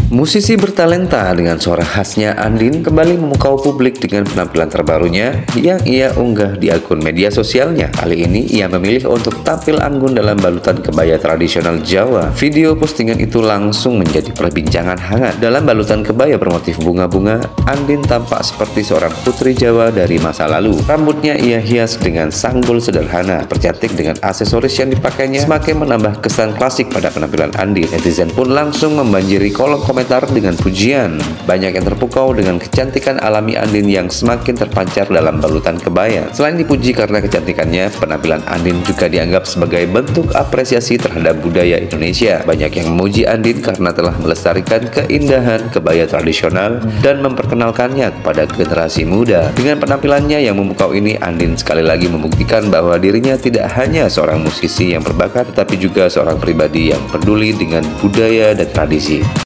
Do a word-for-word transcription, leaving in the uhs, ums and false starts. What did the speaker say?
Musisi bertalenta dengan suara khasnya Andin kembali memukau publik dengan penampilan terbarunya yang ia unggah di akun media sosialnya. Kali ini ia memilih untuk tampil anggun dalam balutan kebaya tradisional Jawa. Video postingan itu langsung menjadi perbincangan hangat. Dalam balutan kebaya bermotif bunga-bunga, Andin tampak seperti seorang putri Jawa dari masa lalu. Rambutnya ia hias dengan sanggul sederhana, tercantik dengan aksesoris yang dipakainya semakin menambah kesan klasik pada penampilan Andin. Netizen pun langsung membanjiri kolom komentar dengan pujian. Banyak yang terpukau dengan kecantikan alami Andin yang semakin terpancar dalam balutan kebaya. Selain dipuji karena kecantikannya, penampilan Andin juga dianggap sebagai bentuk apresiasi terhadap budaya Indonesia. Banyak yang memuji Andin karena telah melestarikan keindahan kebaya tradisional dan memperkenalkannya kepada generasi muda. Dengan penampilannya yang memukau ini, Andin sekali lagi membuktikan bahwa dirinya tidak hanya seorang musisi yang berbakat, tetapi juga seorang pribadi yang peduli dengan budaya dan tradisi.